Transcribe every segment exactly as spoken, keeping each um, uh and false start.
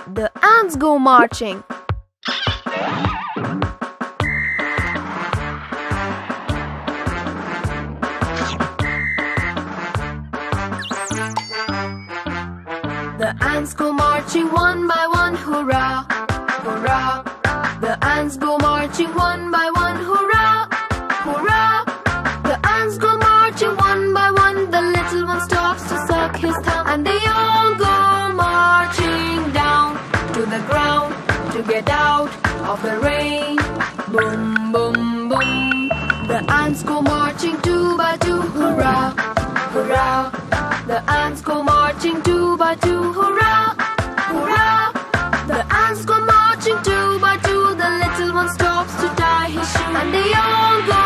The ants go marching. The ants go marching one by one, hurrah, hurrah. The ants go marching one by one, hurrah, hurrah. The ants go marching one by one. The little one stops to suck his thumb, and they all go marching down to the ground to get out of the rain. Boom, boom, boom. The ants go marching two by two, hurrah, hurrah. The ants go marching two by two, hurrah, hurrah. The ants go marching two by two. The little one stops to tie his shoe, and they all go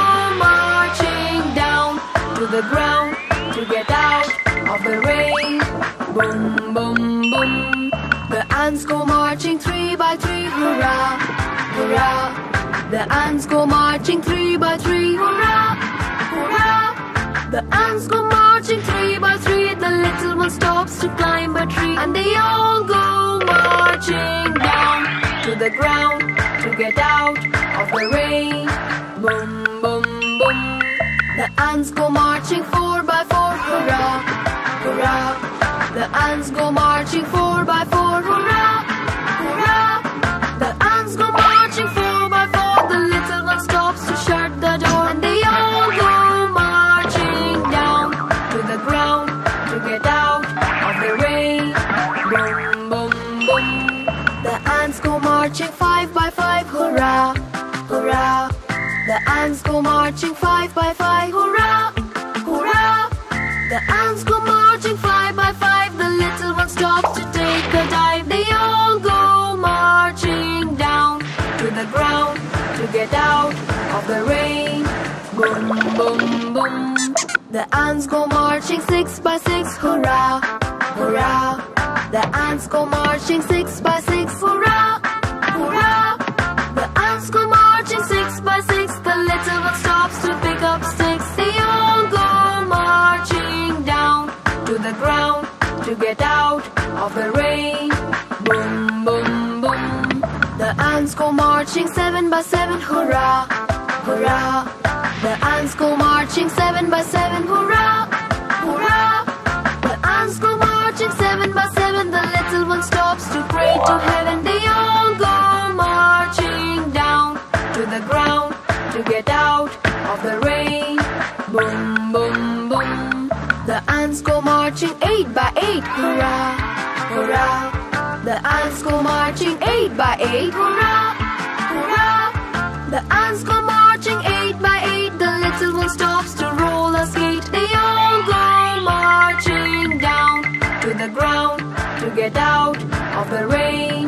marching down to the ground to get out of the rain. Boom, boom, boom. The ants go marching three by three, hurrah, hurrah. The ants go marching three by three, hurrah, hurrah. The ants go marching three by three. The little one stops to climb a tree, and they all go marching down to the ground to get out of the rain. Boom, boom, boom. The ants go marching four by four, hurrah, hurrah. The ants go marching four by four, hurrah, hurrah. The ants go marching four by four. The little one stops to shut the door, and they all go marching down to the ground to get out of the rain. Boom, boom, boom. The ants go marching five by five, hurrah, hurrah. The ants go marching five by five, hurrah, hurrah. The ants go marching five by five. The little one stops to take a dive. They all go marching down to the ground to get out of the rain. Boom, boom, boom. The ants go marching six by six, hurrah, hurrah. The ants go marching six by six, hurrah, hurrah. The ants go marching six by six. The little one stops to pick up sticks. They all go marching down to the ground to get out of the rain. Boom, boom, boom. The ants go marching seven by seven, hurrah, hurrah. The ants go marching seven by seven, hurrah, hurrah. The ants go marching seven by seven. The little one stops to pray to heaven. They all go marching down to the ground to get out of the rain. Boom, boom, boom. The ants go marching eight by eight, hurrah, hurrah. The ants go marching eight by eight, hurrah, hurrah. The ants go marching eight by eight. The little one stops to roll a skate. They all go marching down to the ground to get out of the rain.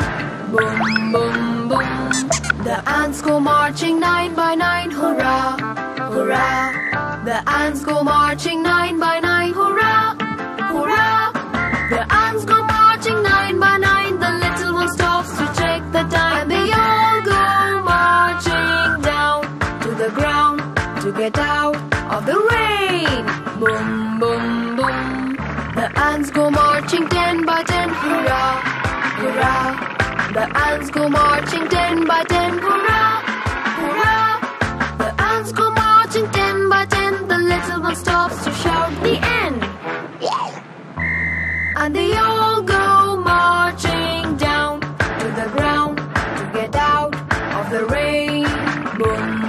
Boom, boom, boom. The ants go marching nine by nine, hurrah, hurrah. The ants go marching nine by nine, hurrah, hurrah. The ants go marching nine by nine. The little one stops to check the time. They all go marching down to the ground to get out of the rain. Boom, boom, boom. The ants go marching ten by ten, hurrah, hurrah. The ants go marching ten by ten, hurrah, hurrah. The ants go marching ten by ten. The little one stops to shout the end. And they all go marching down to the ground to get out of the rain. Boom.